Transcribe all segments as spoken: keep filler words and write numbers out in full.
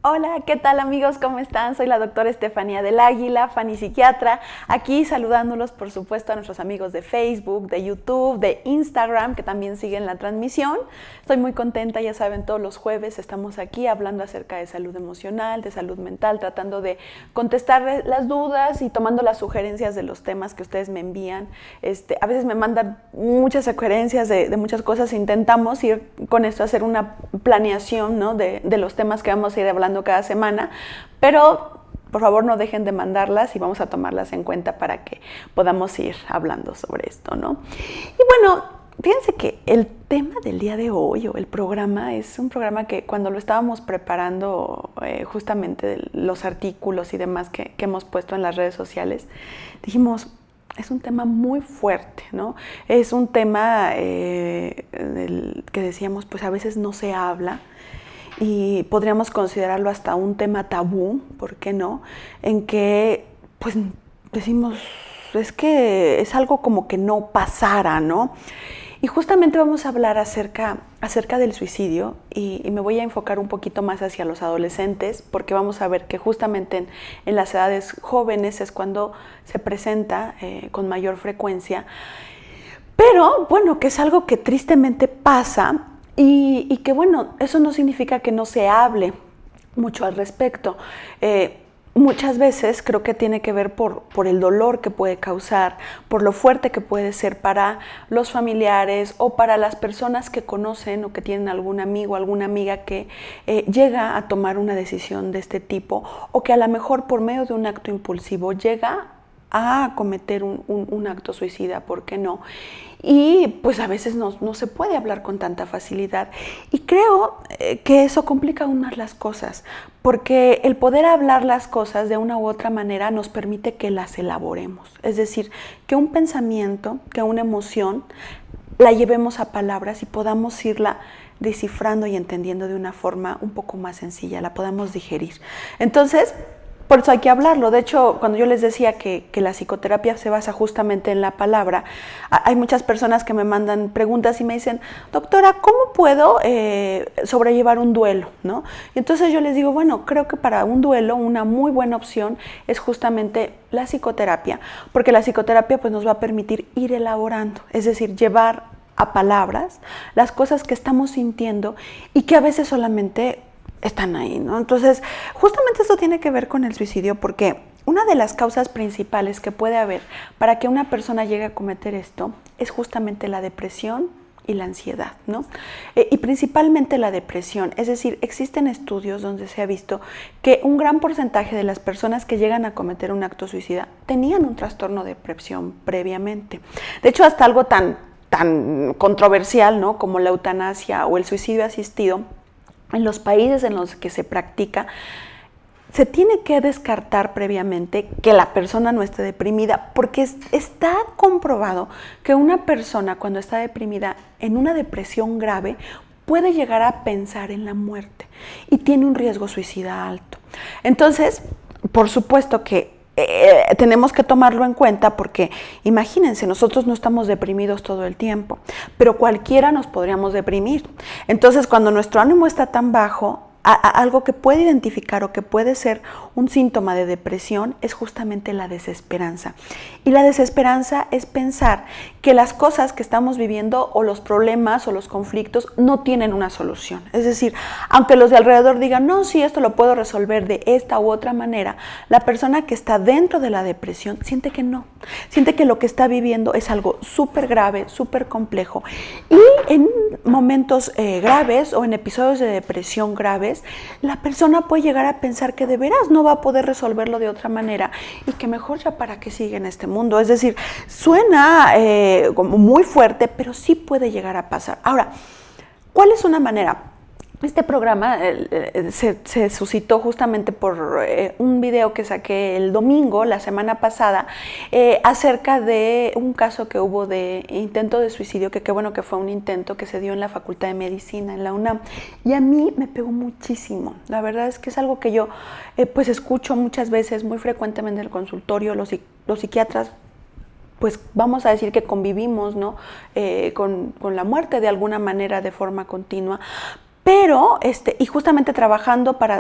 Hola, ¿qué tal amigos? ¿Cómo están? Soy la doctora Estefanía del Águila, Fanny Psiquiatra, aquí saludándolos por supuesto a nuestros amigos de Facebook, de YouTube, de Instagram, que también siguen la transmisión. Estoy muy contenta, ya saben, todos los jueves estamos aquí hablando acerca de salud emocional, de salud mental, tratando de contestar las dudas y tomando las sugerencias de los temas que ustedes me envían. Este, a veces me mandan muchas sugerencias de, de muchas cosas, intentamos ir con esto a hacer una planeación, ¿no? de, de los temas que vamos a ir hablando cada semana, pero por favor no dejen de mandarlas y vamos a tomarlas en cuenta para que podamos ir hablando sobre esto, ¿no? Y bueno, fíjense que el tema del día de hoy o el programa es un programa que cuando lo estábamos preparando eh, justamente los artículos y demás que, que hemos puesto en las redes sociales, dijimos, es un tema muy fuerte, ¿no? Es un tema eh, del que decíamos, pues a veces no se habla, y podríamos considerarlo hasta un tema tabú, ¿por qué no? En que, pues, decimos, es que es algo como que no pasara, ¿no? Y justamente vamos a hablar acerca, acerca del suicidio y, y me voy a enfocar un poquito más hacia los adolescentes, porque vamos a ver que justamente en, en las edades jóvenes es cuando se presenta eh, con mayor frecuencia, pero, bueno, que es algo que tristemente pasa. Y, y que bueno, eso no significa que no se hable mucho al respecto. Eh, muchas veces creo que tiene que ver por, por el dolor que puede causar, por lo fuerte que puede ser para los familiares o para las personas que conocen o que tienen algún amigo, alguna amiga que eh, llega a tomar una decisión de este tipo o que a lo mejor por medio de un acto impulsivo llega a cometer un, un, un acto suicida, ¿por qué no? Y pues a veces no, no se puede hablar con tanta facilidad. Y creo eh, que eso complica aún más las cosas, porque el poder hablar las cosas de una u otra manera nos permite que las elaboremos. Es decir, que un pensamiento, que una emoción, la llevemos a palabras y podamos irla descifrando y entendiendo de una forma un poco más sencilla, la podamos digerir. Entonces, por eso hay que hablarlo. De hecho, cuando yo les decía que, que la psicoterapia se basa justamente en la palabra, hay muchas personas que me mandan preguntas y me dicen, doctora, ¿cómo puedo eh, sobrellevar un duelo? ¿No? Y entonces yo les digo, bueno, creo que para un duelo una muy buena opción es justamente la psicoterapia, porque la psicoterapia pues, nos va a permitir ir elaborando, es decir, llevar a palabras las cosas que estamos sintiendo y que a veces solamente están ahí, ¿no? Entonces, justamente esto tiene que ver con el suicidio porque una de las causas principales que puede haber para que una persona llegue a cometer esto es justamente la depresión y la ansiedad, ¿no? Eh, y principalmente la depresión, es decir, existen estudios donde se ha visto que un gran porcentaje de las personas que llegan a cometer un acto suicida tenían un trastorno de depresión previamente. De hecho, hasta algo tan, tan controversial, ¿no? Como la eutanasia o el suicidio asistido, en los países en los que se practica, se tiene que descartar previamente que la persona no esté deprimida, porque es, está comprobado que una persona cuando está deprimida en una depresión grave puede llegar a pensar en la muerte y tiene un riesgo suicida alto. Entonces, por supuesto que Eh, tenemos que tomarlo en cuenta porque imagínense, nosotros no estamos deprimidos todo el tiempo, pero cualquiera nos podríamos deprimir. Entonces, cuando nuestro ánimo está tan bajo, a, a, algo que puede identificar o que puede ser un síntoma de depresión es justamente la desesperanza. Y la desesperanza es pensar que las cosas que estamos viviendo o los problemas o los conflictos no tienen una solución. Es decir, aunque los de alrededor digan, no, sí, esto lo puedo resolver de esta u otra manera, la persona que está dentro de la depresión siente que no. Siente que lo que está viviendo es algo súper grave, súper complejo. Y en momentos eh, graves o en episodios de depresión graves, la persona puede llegar a pensar que de veras no va a poder resolverlo de otra manera y que mejor ya para qué sigue en este mundo. Es decir, suena eh, como muy fuerte, pero sí puede llegar a pasar. Ahora, ¿cuál es una manera? Este programa eh, se, se suscitó justamente por eh, un video que saqué el domingo, la semana pasada, eh, acerca de un caso que hubo de intento de suicidio, que qué bueno que fue un intento que se dio en la Facultad de Medicina, en la UNAM, y a mí me pegó muchísimo. La verdad es que es algo que yo eh, pues escucho muchas veces, muy frecuentemente en el consultorio, los, los psiquiatras, pues vamos a decir que convivimos, ¿no? eh, con, con la muerte de alguna manera, de forma continua. Pero, este, y justamente trabajando para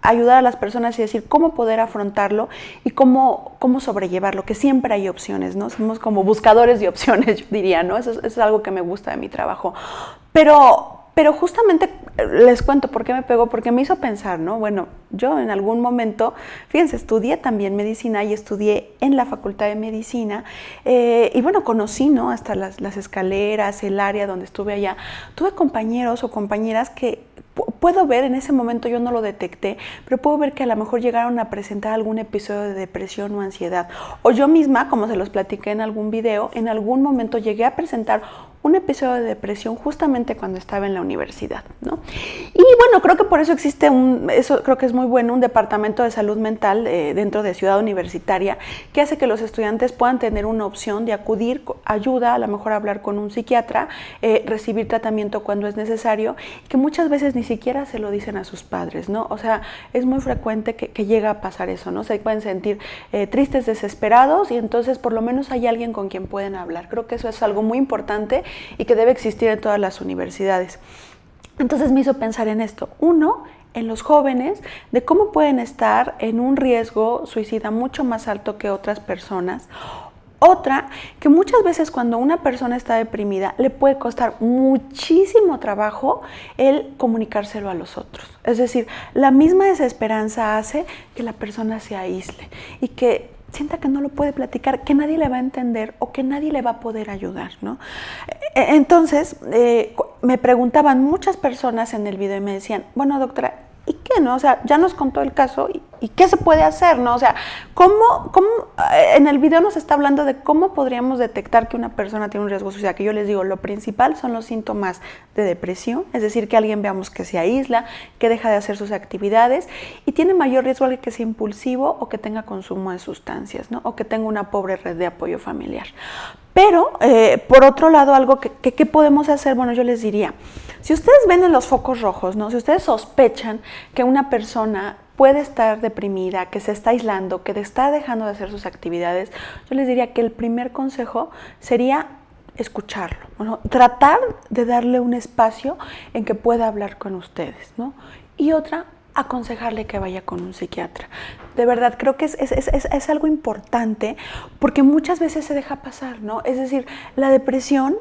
ayudar a las personas y decir cómo poder afrontarlo y cómo, cómo sobrellevarlo, que siempre hay opciones, ¿no? Somos como buscadores de opciones, yo diría, ¿no? Eso es, eso es algo que me gusta de mi trabajo. Pero... Pero justamente les cuento por qué me pegó, porque me hizo pensar, ¿no? Bueno, yo en algún momento, fíjense, estudié también medicina y estudié en la Facultad de Medicina eh, y bueno, conocí, ¿no? Hasta las, las escaleras, el área donde estuve allá. Tuve compañeros o compañeras que puedo ver, en ese momento yo no lo detecté, pero puedo ver que a lo mejor llegaron a presentar algún episodio de depresión o ansiedad. O yo misma, como se los platiqué en algún video, en algún momento llegué a presentar un episodio de depresión justamente cuando estaba en la universidad, ¿no? Y bueno, creo que por eso existe un, eso creo que es muy bueno, un departamento de salud mental eh, dentro de Ciudad Universitaria que hace que los estudiantes puedan tener una opción de acudir, ayuda, a lo mejor a hablar con un psiquiatra, eh, recibir tratamiento cuando es necesario, y que muchas veces ni siquiera se lo dicen a sus padres, ¿no? O sea, es muy frecuente que, que llega a pasar eso, ¿no? Se pueden sentir eh, tristes, desesperados, y entonces por lo menos hay alguien con quien pueden hablar. Creo que eso es algo muy importante y que debe existir en todas las universidades. Entonces me hizo pensar en esto. Uno, en los jóvenes, de cómo pueden estar en un riesgo suicida mucho más alto que otras personas. Otra, que muchas veces cuando una persona está deprimida le puede costar muchísimo trabajo el comunicárselo a los otros. Es decir, la misma desesperanza hace que la persona se aísle y que sienta que no lo puede platicar, que nadie le va a entender o que nadie le va a poder ayudar, ¿no? Entonces, eh, me preguntaban muchas personas en el video y me decían, bueno, doctora, ¿y qué, no? O sea, ya nos contó el caso, ¿y, y qué se puede hacer, no? O sea, ¿cómo, cómo, en el video nos está hablando de cómo podríamos detectar que una persona tiene un riesgo suicida? Que yo les digo, lo principal son los síntomas de depresión, es decir, que alguien veamos que se aísla, que deja de hacer sus actividades y tiene mayor riesgo alguien que sea impulsivo o que tenga consumo de sustancias, ¿no? O que tenga una pobre red de apoyo familiar. Pero, eh, por otro lado, algo que, que, que podemos hacer, bueno, yo les diría, si ustedes ven en los focos rojos, ¿no? Si ustedes sospechan que una persona puede estar deprimida, que se está aislando, que está dejando de hacer sus actividades, yo les diría que el primer consejo sería escucharlo, ¿no? Tratar de darle un espacio en que pueda hablar con ustedes, ¿no? Y otra, aconsejarle que vaya con un psiquiatra. De verdad, creo que es, es, es, es algo importante porque muchas veces se deja pasar, ¿no? Es decir, la depresión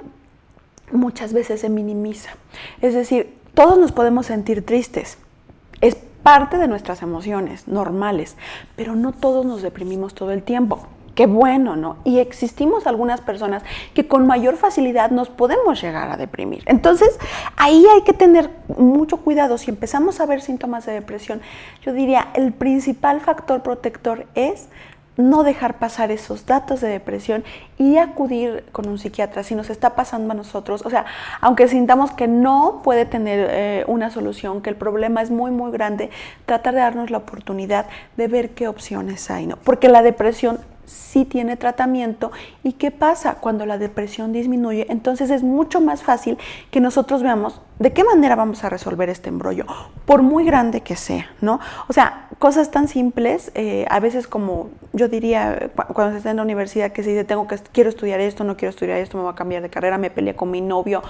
muchas veces se minimiza. Es decir, todos nos podemos sentir tristes. Es parte de nuestras emociones normales, pero no todos nos deprimimos todo el tiempo. Qué bueno, ¿no? Y existimos algunas personas que con mayor facilidad nos podemos llegar a deprimir. Entonces, ahí hay que tener mucho cuidado. Si empezamos a ver síntomas de depresión, yo diría, el principal factor protector es no dejar pasar esos datos de depresión y acudir con un psiquiatra si nos está pasando a nosotros. O sea, aunque sintamos que no puede tener eh, una solución, que el problema es muy, muy grande, tratar de darnos la oportunidad de ver qué opciones hay, ¿no? Porque la depresión sí tiene tratamiento. ¿Y qué pasa cuando la depresión disminuye? Entonces es mucho más fácil que nosotros veamos de qué manera vamos a resolver este embrollo, por muy grande que sea, ¿no? O sea, cosas tan simples, eh, a veces como yo diría cuando se está en la universidad, que se dice, tengo que, quiero estudiar esto, no quiero estudiar esto, me voy a cambiar de carrera, me peleé con mi novio,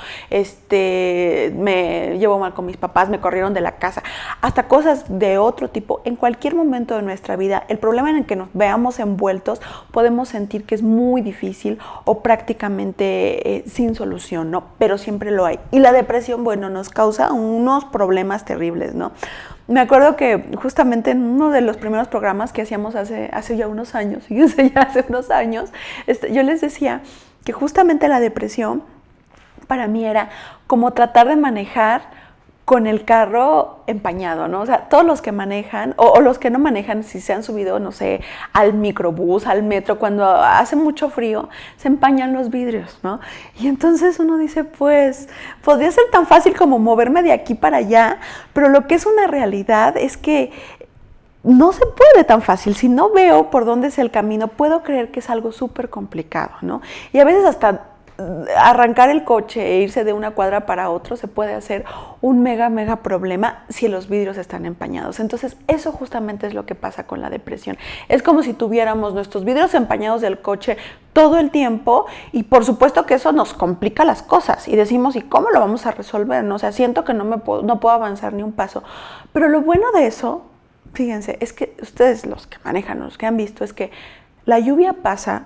este, me llevo mal con mis papás, me corrieron de la casa, hasta cosas de otro tipo. En cualquier momento de nuestra vida, el problema en el que nos veamos envueltos, podemos sentir que es muy difícil o prácticamente eh, sin solución, ¿no? Pero siempre lo hay. Y la depresión, bueno, nos causa unos problemas terribles, ¿no? Me acuerdo que justamente en uno de los primeros programas que hacíamos hace, hace ya unos años, fíjense, ya hace unos años, este, yo les decía que justamente la depresión para mí era como tratar de manejar con el carro empañado, ¿no? O sea, todos los que manejan, o, o los que no manejan, si se han subido, no sé, al microbús, al metro, cuando hace mucho frío, se empañan los vidrios, ¿no? Y entonces uno dice, pues, podría ser tan fácil como moverme de aquí para allá, pero lo que es una realidad es que no se puede tan fácil. Si no veo por dónde es el camino, puedo creer que es algo súper complicado, ¿no? Y a veces hasta arrancar el coche e irse de una cuadra para otro se puede hacer un mega, mega problema si los vidrios están empañados. Entonces, eso justamente es lo que pasa con la depresión. Es como si tuviéramos nuestros vidrios empañados del coche todo el tiempo y por supuesto que eso nos complica las cosas y decimos, ¿y cómo lo vamos a resolver? ¿No? O sea, siento que no, me puedo, no puedo avanzar ni un paso. Pero lo bueno de eso fíjense, es que ustedes los que manejan, los que han visto, es que la lluvia pasa,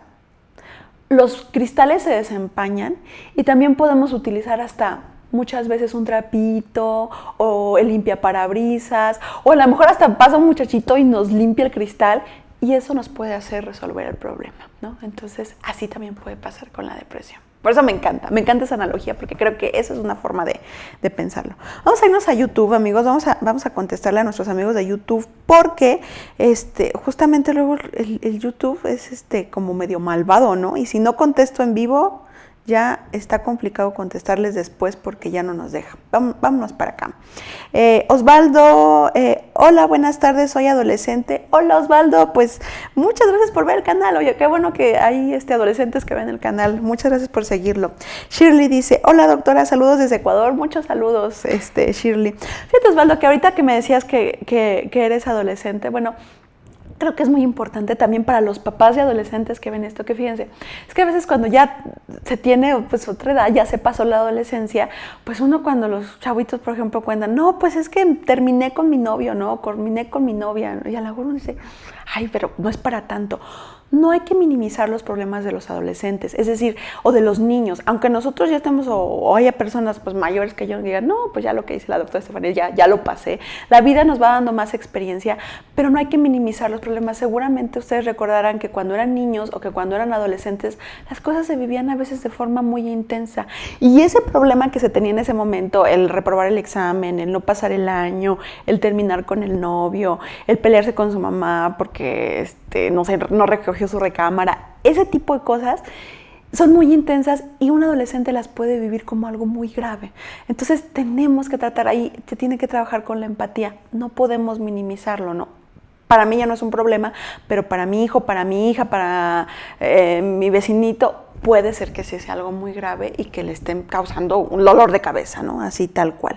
los cristales se desempañan y también podemos utilizar hasta muchas veces un trapito o el limpiaparabrisas o a lo mejor hasta pasa un muchachito y nos limpia el cristal y eso nos puede hacer resolver el problema, ¿no? Entonces, así también puede pasar con la depresión. Por eso me encanta, me encanta esa analogía porque creo que esa es una forma de, de pensarlo. Vamos a irnos a YouTube, amigos, vamos a, vamos a contestarle a nuestros amigos de YouTube porque este, justamente luego el, el YouTube es este, como medio malvado, ¿no? Y si no contesto en vivo, ya está complicado contestarles después porque ya no nos deja. Vámonos para acá. Eh, Osvaldo, eh, hola, buenas tardes, soy adolescente. Hola Osvaldo, pues muchas gracias por ver el canal. Oye, qué bueno que hay este, adolescentes que ven el canal. Muchas gracias por seguirlo. Shirley dice, hola doctora, saludos desde Ecuador. Muchos saludos, este, Shirley. Fíjate Osvaldo, que ahorita que me decías que, que, que eres adolescente, bueno, creo que es muy importante también para los papás de adolescentes que ven esto, que fíjense, es que a veces cuando ya se tiene pues otra edad, ya se pasó la adolescencia, pues uno cuando los chavitos, por ejemplo, cuentan, no, pues es que terminé con mi novio, ¿no? Terminé con mi novia, ¿no? Y a lo mejor uno dice, ay, pero no es para tanto. No hay que minimizar los problemas de los adolescentes, es decir, o de los niños, aunque nosotros ya estemos o, o haya personas pues mayores que yo digan, no, pues ya lo que dice la doctora Estefanía, ya, ya lo pasé, la vida nos va dando más experiencia, pero no hay que minimizar los problemas. Seguramente ustedes recordarán que cuando eran niños o que cuando eran adolescentes, las cosas se vivían a veces de forma muy intensa y ese problema que se tenía en ese momento, el reprobar el examen, el no pasar el año, el terminar con el novio, el pelearse con su mamá porque este, no sé, no recogió su recámara, ese tipo de cosas son muy intensas y un adolescente las puede vivir como algo muy grave. Entonces tenemos que tratar ahí, se tiene que trabajar con la empatía, no podemos minimizarlo, ¿no? Para mí ya no es un problema, pero para mi hijo, para mi hija, para eh, mi vecinito, puede ser que sí sea algo muy grave y que le estén causando un dolor de cabeza, ¿no? Así tal cual.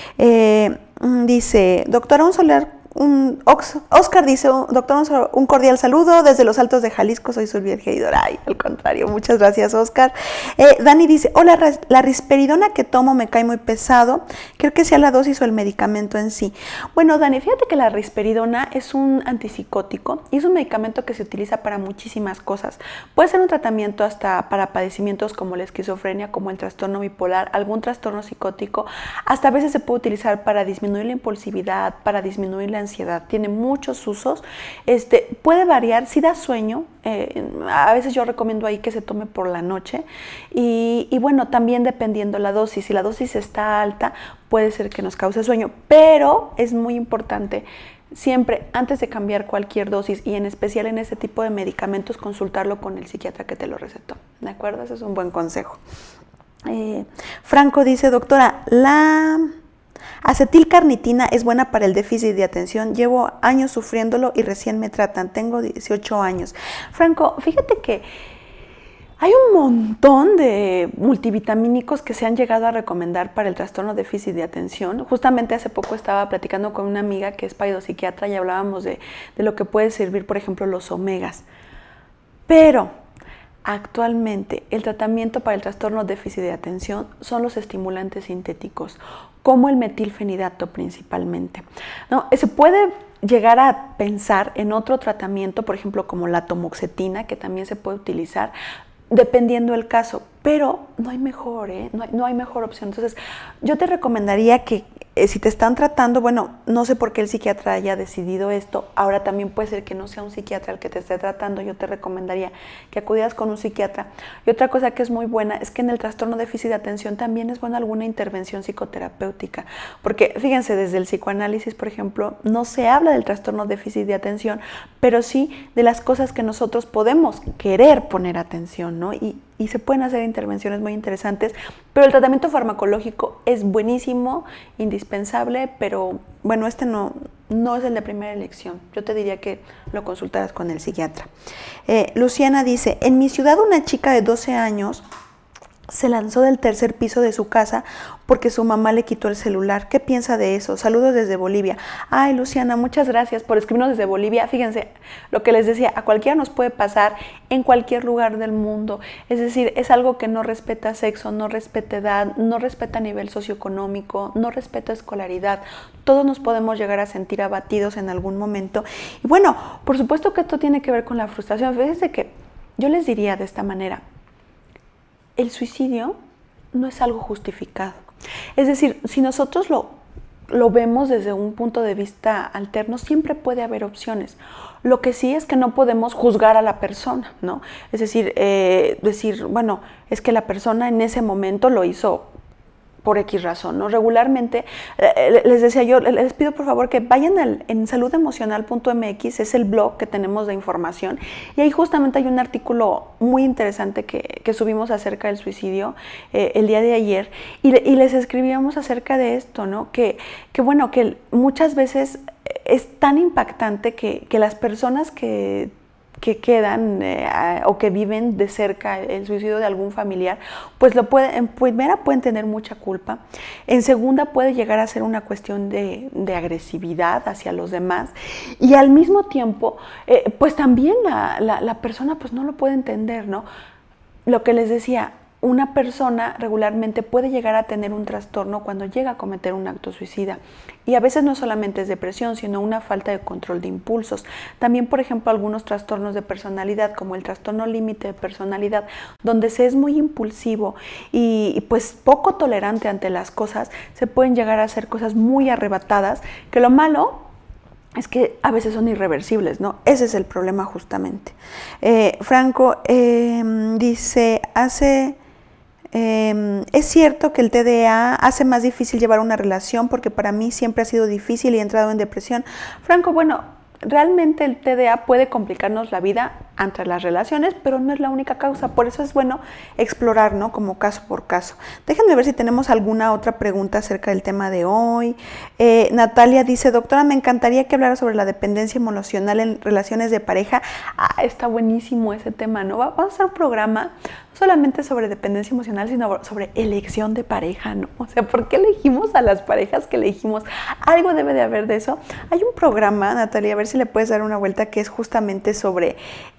Eh, dice, doctora, un solar Un, Oscar dice, doctor, un cordial saludo desde los Altos de Jalisco, soy su fiel seguidora. Ay, al contrario, muchas gracias, Oscar. Eh, Dani dice, hola, la risperidona que tomo me cae muy pesado, creo que sea la dosis o el medicamento en sí. Bueno, Dani, fíjate que la risperidona es un antipsicótico y es un medicamento que se utiliza para muchísimas cosas. Puede ser un tratamiento hasta para padecimientos como la esquizofrenia, como el trastorno bipolar, algún trastorno psicótico, hasta a veces se puede utilizar para disminuir la impulsividad, para disminuir la ansiedad, tiene muchos usos, este, puede variar, si da sueño, eh, a veces yo recomiendo ahí que se tome por la noche y, y bueno, también dependiendo la dosis, si la dosis está alta puede ser que nos cause sueño, pero es muy importante siempre antes de cambiar cualquier dosis y en especial en este tipo de medicamentos consultarlo con el psiquiatra que te lo recetó, ¿de acuerdo? Ese es un buen consejo. Eh, Franco dice, doctora, la acetilcarnitina es buena para el déficit de atención. Llevo años sufriéndolo y recién me tratan. Tengo dieciocho años. Franco, fíjate que hay un montón de multivitamínicos que se han llegado a recomendar para el trastorno de déficit de atención. Justamente hace poco estaba platicando con una amiga que es paidopsiquiatra y hablábamos de, de lo que puede servir, por ejemplo, los omegas. Pero actualmente el tratamiento para el trastorno de déficit de atención son los estimulantes sintéticos, como el metilfenidato principalmente. ¿No? Se puede llegar a pensar en otro tratamiento, por ejemplo, como la tomoxetina, que también se puede utilizar, dependiendo del caso, pero no hay mejor, ¿eh? no, hay, no hay mejor opción. Entonces, yo te recomendaría que eh, si te están tratando, bueno, no sé por qué el psiquiatra haya decidido esto, ahora también puede ser que no sea un psiquiatra el que te esté tratando, yo te recomendaría que acudieras con un psiquiatra. Y otra cosa que es muy buena es que en el trastorno de déficit de atención también es buena alguna intervención psicoterapéutica, porque fíjense, desde el psicoanálisis, por ejemplo, no se habla del trastorno de déficit de atención, pero sí de las cosas que nosotros podemos querer poner atención, ¿no? Y, y se pueden hacer intervenciones muy interesantes, pero el tratamiento farmacológico es buenísimo, indispensable, pero bueno, este no, no es el de primera elección. Yo te diría que lo consultaras con el psiquiatra. Eh, Luciana dice, en mi ciudad una chica de doce años se lanzó del tercer piso de su casa porque su mamá le quitó el celular. ¿Qué piensa de eso? Saludos desde Bolivia. Ay, Luciana, muchas gracias por escribirnos desde Bolivia. Fíjense, lo que les decía, a cualquiera nos puede pasar en cualquier lugar del mundo. Es decir, es algo que no respeta sexo, no respeta edad, no respeta nivel socioeconómico, no respeta escolaridad. Todos nos podemos llegar a sentir abatidos en algún momento. Y bueno, por supuesto que esto tiene que ver con la frustración. Fíjense que yo les diría de esta manera: el suicidio no es algo justificado. Es decir, si nosotros lo, lo vemos desde un punto de vista alterno, siempre puede haber opciones. Lo que sí es que no podemos juzgar a la persona, ¿no? Es decir, eh, decir, bueno, es que la persona en ese momento lo hizo por X razón, ¿no? Regularmente, eh, les decía yo, les pido por favor que vayan al, en salud emocional punto m x, es el blog que tenemos de información, y ahí justamente hay un artículo muy interesante que, que subimos acerca del suicidio eh, el día de ayer, y, y les escribíamos acerca de esto, ¿no? Que, que bueno, que muchas veces es tan impactante que, que las personas que que quedan eh, o que viven de cerca el suicidio de algún familiar, pues lo puede, en primera pueden tener mucha culpa, en segunda puede llegar a ser una cuestión de, de agresividad hacia los demás, y al mismo tiempo, eh, pues también la, la, la persona pues no lo puede entender, ¿no? Lo que les decía, una persona regularmente puede llegar a tener un trastorno cuando llega a cometer un acto suicida. Y a veces no solamente es depresión, sino una falta de control de impulsos. También, por ejemplo, algunos trastornos de personalidad, como el trastorno límite de personalidad, donde se es muy impulsivo y, y pues poco tolerante ante las cosas, se pueden llegar a hacer cosas muy arrebatadas, que lo malo es que a veces son irreversibles, ¿no? Ese es el problema justamente. Eh, Franco eh, dice, hace... Eh, es cierto que el T D A hace más difícil llevar una relación, porque para mí siempre ha sido difícil y he entrado en depresión. Franco, bueno, realmente el T D A puede complicarnos la vida entre las relaciones, pero no es la única causa. Por eso es bueno explorar, ¿no? Como caso por caso. Déjenme ver si tenemos alguna otra pregunta acerca del tema de hoy. Eh, Natalia dice, doctora, me encantaría que hablara sobre la dependencia emocional en relaciones de pareja. Ah, está buenísimo ese tema, ¿no? Vamos a hacer un programa no solamente sobre dependencia emocional, sino sobre elección de pareja, ¿no? O sea, ¿por qué elegimos a las parejas que elegimos? Algo debe de haber de eso. Hay un programa, Natalia, a ver si le puedes dar una vuelta, que es justamente sobre,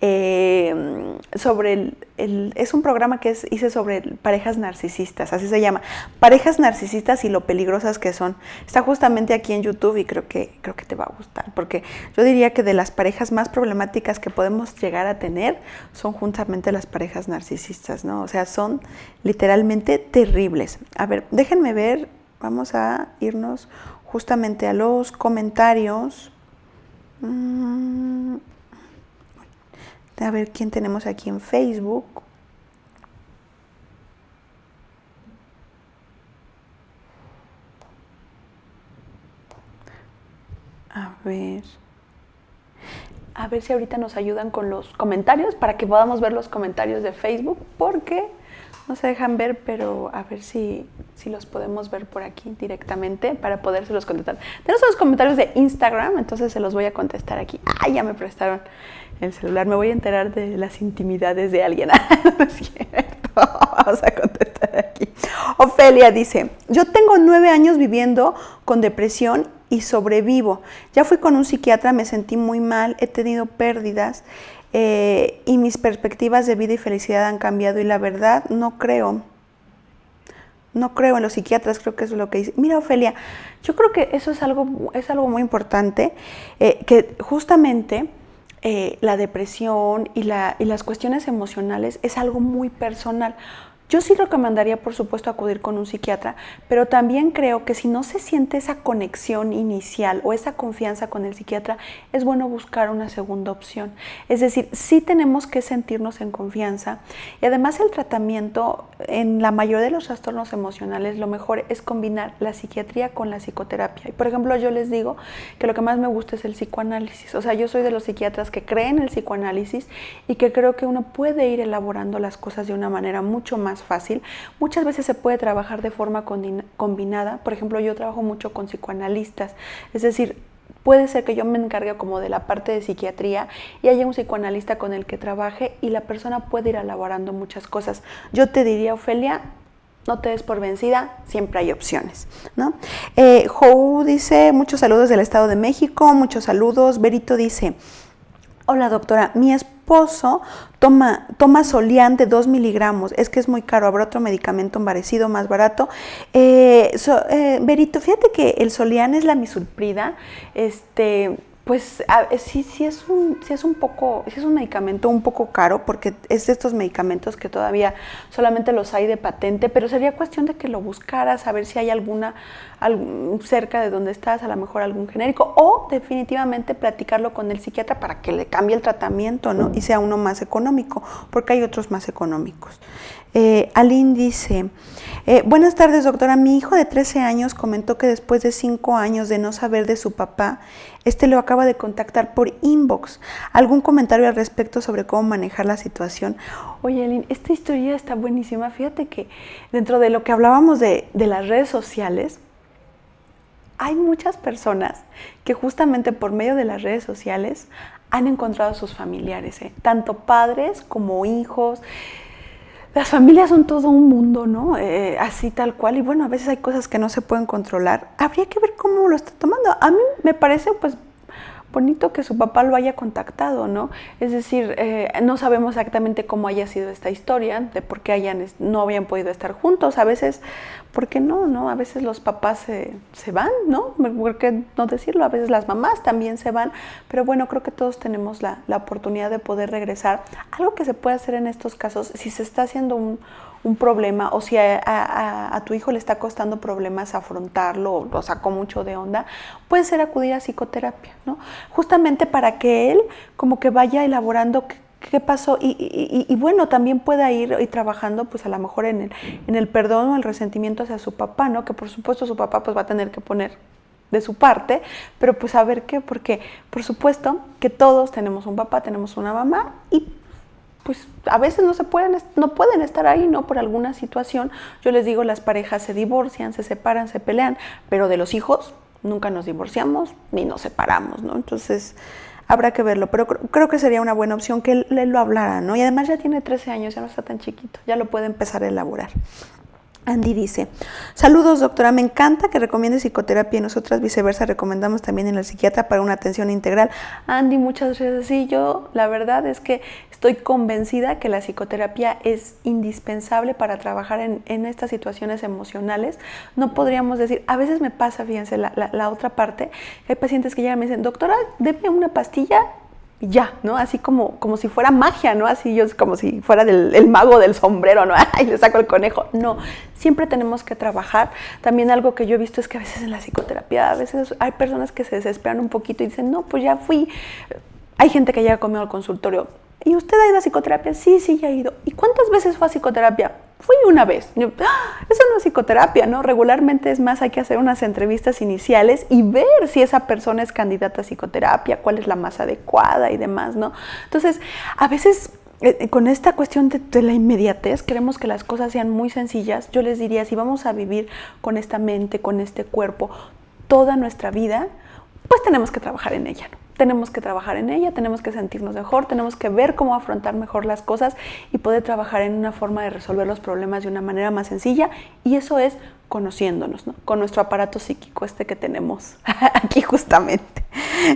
eh, sobre el, el, es un programa que es, hice sobre parejas narcisistas, así se llama, parejas narcisistas y lo peligrosas que son. Está justamente aquí en YouTube y creo que, creo que te va a gustar, porque yo diría que de las parejas más problemáticas que podemos llegar a tener son justamente las parejas narcisistas, ¿no? O sea, son literalmente terribles. A ver, déjenme ver, vamos a irnos justamente a los comentarios. Mm, a ver quién tenemos aquí en Facebook. A ver. A ver si ahorita nos ayudan con los comentarios para que podamos ver los comentarios de Facebook, porque no se dejan ver, pero a ver si, si los podemos ver por aquí directamente para podérselos contestar. Tenemos los comentarios de Instagram, entonces se los voy a contestar aquí. ¡Ay, ya me prestaron el celular! Me voy a enterar de las intimidades de alguien. No es cierto. Vamos a contestar aquí. Ofelia dice, yo tengo nueve años viviendo con depresión y sobrevivo. Ya fui con un psiquiatra, me sentí muy mal, he tenido pérdidas eh, y mis perspectivas de vida y felicidad han cambiado, y la verdad no creo, no creo en los psiquiatras, creo que eso es lo que dice. Mira, Ofelia, yo creo que eso es algo, es algo muy importante, eh, que justamente eh, la depresión y, la, y las cuestiones emocionales es algo muy personal. Yo sí recomendaría, por supuesto, acudir con un psiquiatra, pero también creo que si no se siente esa conexión inicial o esa confianza con el psiquiatra, es bueno buscar una segunda opción. Es decir, sí tenemos que sentirnos en confianza, y además el tratamiento en la mayoría de los trastornos emocionales, lo mejor es combinar la psiquiatría con la psicoterapia. Y por ejemplo, yo les digo que lo que más me gusta es el psicoanálisis. O sea, yo soy de los psiquiatras que creen en el psicoanálisis y que creo que uno puede ir elaborando las cosas de una manera mucho más fácil. Muchas veces se puede trabajar de forma combinada. Por ejemplo, yo trabajo mucho con psicoanalistas, es decir, puede ser que yo me encargue como de la parte de psiquiatría y haya un psicoanalista con el que trabaje y la persona puede ir elaborando muchas cosas. Yo te diría, Ofelia, no te des por vencida, siempre hay opciones, ¿no? Eh, Jou dice, muchos saludos del Estado de México, muchos saludos. Berito dice, hola doctora, mi esposo toma, toma Solian de dos miligramos, es que es muy caro, ¿habrá otro medicamento parecido, más barato? Eh, so, eh, Berito, fíjate que el Solian es la misulprida, este... Pues a, sí, sí, es un, sí es un poco, sí es un medicamento un poco caro porque es de estos medicamentos que todavía solamente los hay de patente, pero sería cuestión de que lo buscaras, a ver si hay alguna algún, cerca de donde estás, a lo mejor algún genérico, o definitivamente platicarlo con el psiquiatra para que le cambie el tratamiento, ¿no? Y sea uno más económico, porque hay otros más económicos. Eh, Aline dice, eh, buenas tardes doctora, mi hijo de trece años comentó que después de cinco años de no saber de su papá, este lo acaba de contactar por inbox. ¿Algún comentario al respecto sobre cómo manejar la situación? Oye, Aline, esta historia está buenísima. Fíjate que dentro de lo que hablábamos de, de las redes sociales, hay muchas personas que justamente por medio de las redes sociales han encontrado a sus familiares, ¿eh? Tanto padres como hijos. Las familias son todo un mundo, ¿no? Eh, así tal cual. Y bueno, a veces hay cosas que no se pueden controlar. Habría que ver cómo lo está tomando. A mí me parece, pues, bonito que su papá lo haya contactado, ¿no? Es decir, eh, no sabemos exactamente cómo haya sido esta historia, de por qué hayan, no habían podido estar juntos. A veces, ¿por qué no? ¿no? A veces los papás se, se van, ¿no? ¿Por qué no decirlo? A veces las mamás también se van. Pero bueno, creo que todos tenemos la, la oportunidad de poder regresar. Algo que se puede hacer en estos casos, si se está haciendo un... un problema o si a, a, a tu hijo le está costando problemas afrontarlo o lo sacó mucho de onda, puede ser acudir a psicoterapia, ¿no? Justamente para que él como que vaya elaborando qué, qué pasó y, y, y bueno, también pueda ir y trabajando pues a lo mejor en el, en el perdón o el resentimiento hacia su papá, ¿no? Que por supuesto su papá pues va a tener que poner de su parte, pero pues a ver qué, porque por supuesto que todos tenemos un papá, tenemos una mamá y pues a veces no se pueden, no pueden estar ahí, ¿no? Por alguna situación. Yo les digo, las parejas se divorcian, se separan, se pelean, pero de los hijos nunca nos divorciamos ni nos separamos, ¿no? Entonces habrá que verlo, pero creo, creo que sería una buena opción que él, él lo hablara, ¿no? Y además ya tiene trece años, ya no está tan chiquito, ya lo puede empezar a elaborar. Andy dice, saludos doctora, me encanta que recomiende psicoterapia y nosotras viceversa recomendamos también en el psiquiatra para una atención integral. Andy, muchas gracias. Sí, yo la verdad es que estoy convencida que la psicoterapia es indispensable para trabajar en, en estas situaciones emocionales. No podríamos decir, a veces me pasa, fíjense, la, la, la otra parte, hay pacientes que llegan y me dicen, doctora, deme una pastilla y ya, ¿no? Así como, como si fuera magia, ¿no? Así yo, como si fuera del, el mago del sombrero, ¿no? ¡Ay, le saco el conejo! No, siempre tenemos que trabajar. También algo que yo he visto es que a veces en la psicoterapia, a veces hay personas que se desesperan un poquito y dicen, no, pues ya fui. Hay gente que llega conmigo al consultorio. ¿Y usted ha ido a psicoterapia? Sí, sí, ya he ido. ¿Y cuántas veces fue a psicoterapia? Fui una vez. Yo, ¡ah! Eso no es psicoterapia, ¿no? Regularmente es más, hay que hacer unas entrevistas iniciales y ver si esa persona es candidata a psicoterapia, cuál es la más adecuada y demás, ¿no? Entonces, a veces eh, con esta cuestión de, de la inmediatez, queremos que las cosas sean muy sencillas. Yo les diría, si vamos a vivir con esta mente, con este cuerpo, toda nuestra vida, pues tenemos que trabajar en ella, ¿no? Tenemos que trabajar en ella, tenemos que sentirnos mejor, tenemos que ver cómo afrontar mejor las cosas y poder trabajar en una forma de resolver los problemas de una manera más sencilla, y eso es conociéndonos, ¿no? Con nuestro aparato psíquico este que tenemos aquí justamente.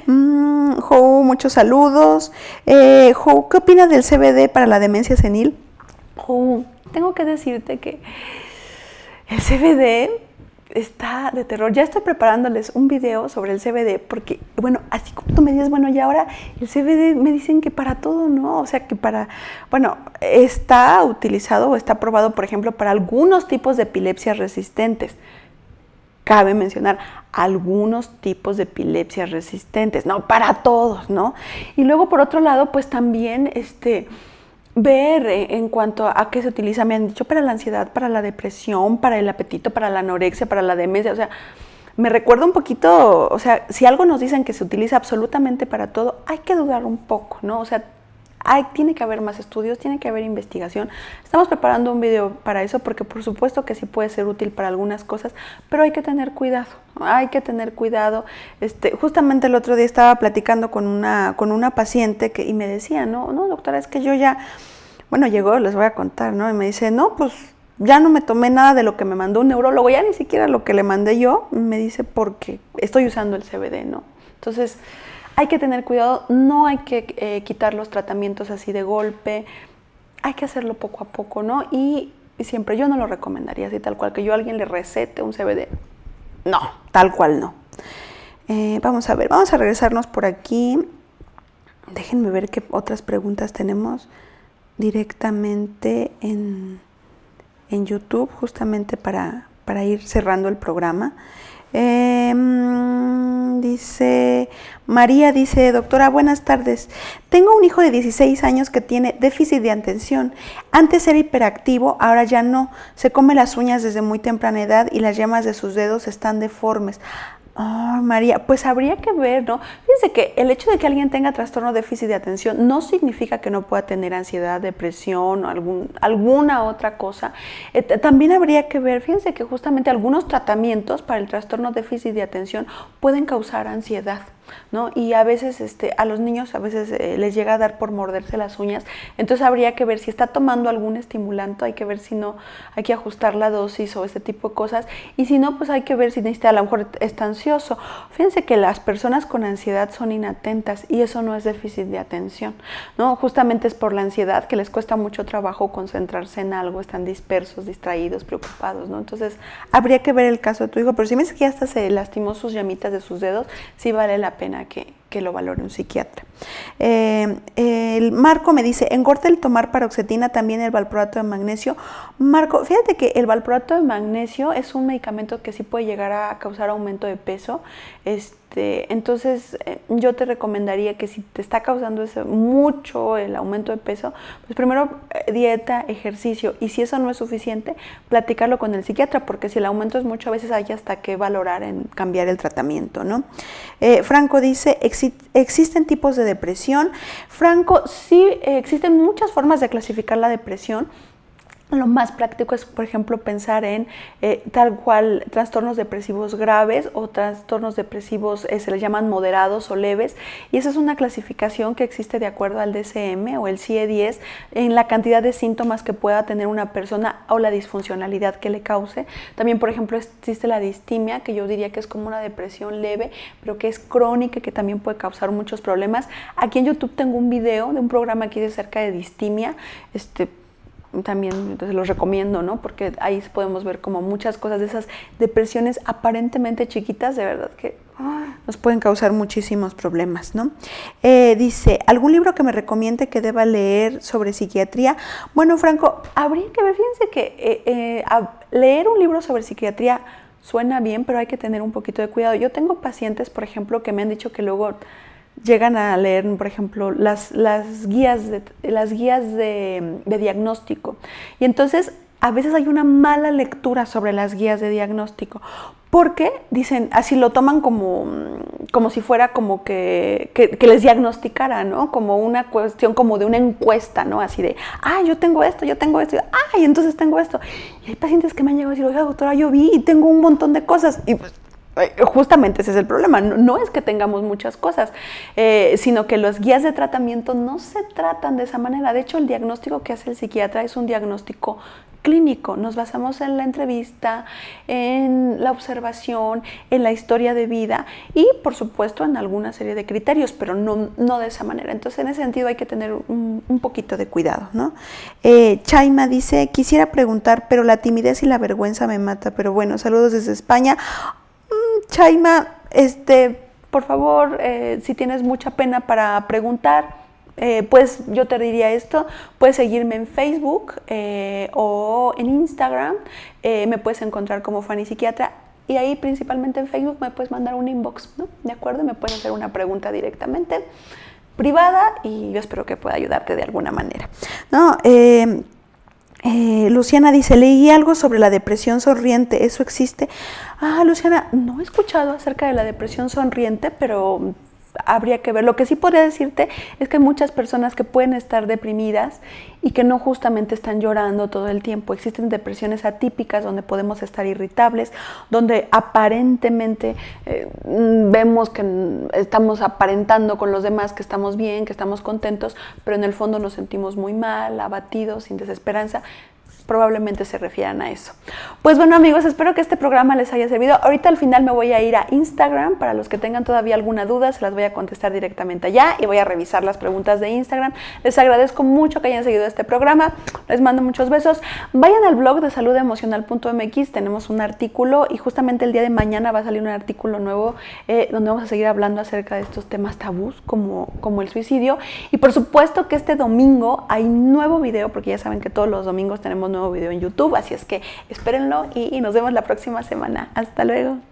Mm, Jo, muchos saludos. Eh, Jo, ¿qué opinas del C B D para la demencia senil? Jo, tengo que decirte que el C B D está de terror. Ya estoy preparándoles un video sobre el C B D porque, bueno, así como tú me dices, bueno, y ahora el C B D me dicen que para todo, ¿no? O sea, que para, bueno, está utilizado o está aprobado, por ejemplo, para algunos tipos de epilepsias resistentes. Cabe mencionar algunos tipos de epilepsias resistentes, no para todos, ¿no? Y luego, por otro lado, pues también, este... ver en cuanto a qué se utiliza, me han dicho para la ansiedad, para la depresión, para el apetito, para la anorexia, para la demencia, o sea, me recuerda un poquito, o sea, si algo nos dicen que se utiliza absolutamente para todo, hay que dudar un poco, ¿no? O sea, hay, tiene que haber más estudios, tiene que haber investigación. Estamos preparando un video para eso porque por supuesto que sí puede ser útil para algunas cosas, pero hay que tener cuidado, hay que tener cuidado. Este, justamente el otro día estaba platicando con una, con una paciente que, y me decía, no, no, doctora, es que yo ya, bueno, llegó, les voy a contar, ¿no? Y me dice, no, pues ya no me tomé nada de lo que me mandó un neurólogo, ya ni siquiera lo que le mandé yo, me dice, porque estoy usando el C B D, ¿no? Entonces, hay que tener cuidado, no hay que eh, quitar los tratamientos así de golpe, hay que hacerlo poco a poco, ¿no? Y, y siempre yo no lo recomendaría así tal cual, que yo a alguien le recete un C B D. No, tal cual no. Eh, vamos a ver, vamos a regresarnos por aquí. Déjenme ver qué otras preguntas tenemos directamente en, en YouTube, justamente para, para ir cerrando el programa. Eh, dice María, dice, doctora, buenas tardes. Tengo un hijo de dieciséis años que tiene déficit de atención. Antes era hiperactivo, ahora ya no. Se come las uñas desde muy temprana edad y las yemas de sus dedos están deformes. Oh, María, pues habría que ver, ¿no? Fíjense que el hecho de que alguien tenga trastorno de déficit de atención no significa que no pueda tener ansiedad, depresión o algún, alguna otra cosa. Eh, también habría que ver, fíjense que justamente algunos tratamientos para el trastorno de déficit de atención pueden causar ansiedad, ¿no? Y a veces este, a los niños a veces eh, les llega a dar por morderse las uñas, entonces habría que ver si está tomando algún estimulante, hay que ver si no, hay que ajustar la dosis o este tipo de cosas, y si no, pues hay que ver si necesita, a lo mejor está ansioso. Fíjense que las personas con ansiedad son inatentas y eso no es déficit de atención, ¿no? Justamente es por la ansiedad que les cuesta mucho trabajo concentrarse en algo, están dispersos, distraídos, preocupados, ¿no? Entonces habría que ver el caso de tu hijo, pero si me dice que hasta se lastimó sus llamitas de sus dedos, sí vale la pena que, que lo valore un psiquiatra. Eh, el Marco me dice, ¿engorda el tomar paroxetina también el valproato de magnesio? Marco, fíjate que el valproato de magnesio es un medicamento que sí puede llegar a causar aumento de peso. Este, entonces, eh, yo te recomendaría que si te está causando ese, mucho el aumento de peso, pues primero eh, dieta, ejercicio, y si eso no es suficiente, platicarlo con el psiquiatra, porque si el aumento es mucho, a veces hay hasta que valorar en cambiar el tratamiento, ¿no? Eh, Franco dice, ¿exi ¿existen tipos de depresión? Franco, sí, eh, existen muchas formas de clasificar la depresión. Lo más práctico es, por ejemplo, pensar en eh, tal cual trastornos depresivos graves o trastornos depresivos, eh, se les llaman moderados o leves, y esa es una clasificación que existe de acuerdo al D S M o el C I E diez en la cantidad de síntomas que pueda tener una persona o la disfuncionalidad que le cause. También, por ejemplo, existe la distimia, que yo diría que es como una depresión leve, pero que es crónica y que también puede causar muchos problemas. Aquí en YouTube tengo un video de un programa aquí de acerca de distimia, este, también entonces los recomiendo, ¿no? Porque ahí podemos ver como muchas cosas de esas depresiones aparentemente chiquitas, de verdad que oh, nos pueden causar muchísimos problemas, ¿no? Eh, dice, ¿algún libro que me recomiende que deba leer sobre psiquiatría? Bueno, Franco, habría que ver, fíjense que eh, eh, leer un libro sobre psiquiatría suena bien, pero hay que tener un poquito de cuidado. Yo tengo pacientes, por ejemplo, que me han dicho que luego llegan a leer, por ejemplo, las, las guías, de, las guías de, de diagnóstico. Y entonces, a veces hay una mala lectura sobre las guías de diagnóstico, porque dicen, así lo toman como, como si fuera como que, que, que les diagnosticara, ¿no? Como una cuestión como de una encuesta, ¿no? Así de, ah, yo tengo esto, yo tengo esto, ah, y entonces tengo esto. Y hay pacientes que me han llegado a decir, oiga, doctora, yo vi y tengo un montón de cosas. Y pues, justamente ese es el problema, no, no es que tengamos muchas cosas, eh, sino que las guías de tratamiento no se tratan de esa manera. De hecho, el diagnóstico que hace el psiquiatra es un diagnóstico clínico. Nos basamos en la entrevista, en la observación, en la historia de vida y, por supuesto, en alguna serie de criterios, pero no, no de esa manera. Entonces, en ese sentido hay que tener un, un poquito de cuidado, ¿no? Eh, Chaima dice, quisiera preguntar, pero la timidez y la vergüenza me mata, pero bueno, saludos desde España. Chaima, este, por favor, eh, si tienes mucha pena para preguntar, eh, pues yo te diría esto, puedes seguirme en Facebook eh, o en Instagram, eh, me puedes encontrar como Fanny Psiquiatra y ahí principalmente en Facebook me puedes mandar un inbox, ¿no? ¿De acuerdo? Me puedes hacer una pregunta directamente privada y yo espero que pueda ayudarte de alguna manera, ¿no? Eh, Eh, Luciana dice, leí algo sobre la depresión sonriente, ¿eso existe? Ah, Luciana, no he escuchado acerca de la depresión sonriente, pero habría que ver. Lo que sí podría decirte es que hay muchas personas que pueden estar deprimidas y que no justamente están llorando todo el tiempo. Existen depresiones atípicas donde podemos estar irritables, donde aparentemente eh, vemos que estamos aparentando con los demás que estamos bien, que estamos contentos, pero en el fondo nos sentimos muy mal, abatidos, sin desesperanza. Probablemente se refieran a eso. Pues bueno, amigos, espero que este programa les haya servido. Ahorita al final me voy a ir a Instagram. Para los que tengan todavía alguna duda, se las voy a contestar directamente allá y voy a revisar las preguntas de Instagram. Les agradezco mucho que hayan seguido este programa. Les mando muchos besos. Vayan al blog de salud emocional punto m x. Tenemos un artículo y justamente el día de mañana va a salir un artículo nuevo eh, donde vamos a seguir hablando acerca de estos temas tabús como, como el suicidio. Y por supuesto que este domingo hay nuevo video, porque ya saben que todos los domingos tenemos nuevo nuevo video en YouTube, así es que espérenlo y, y nos vemos la próxima semana. Hasta luego.